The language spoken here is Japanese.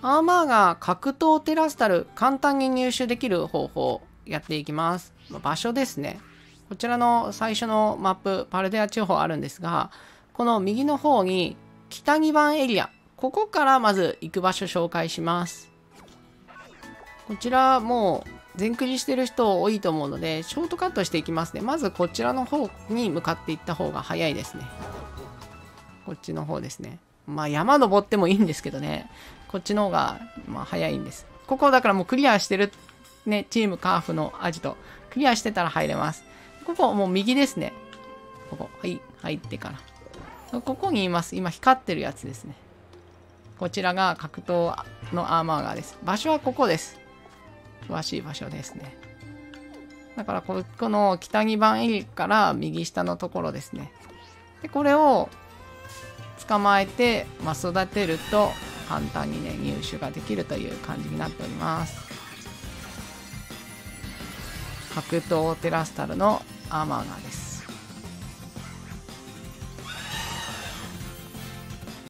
アーマーガー格闘テラスタル、簡単に入手できる方法やっていきます。場所ですね。こちらの最初のマップ、パルデア地方あるんですが、この右の方に北2番エリア、ここからまず行く場所紹介します。こちらもう全クリしてる人多いと思うので、ショートカットしていきますね。まずこちらの方に向かっていった方が早いですね。こっちの方ですね。まあ山登ってもいいんですけどね。こっちの方がまあ早いんです。ここだからもうクリアしてるね、チームカーフのアジト。クリアしてたら入れます。ここもう右ですね。ここ。はい。入ってから。ここにいます。今光ってるやつですね。こちらが格闘のアーマーガーです。場所はここです。詳しい場所ですね。だからこの北2番エリアから右下のところですね。で、これを捕まえて、育てると簡単にね、入手ができるという感じになっております。格闘テラスタルのアーマーガーです。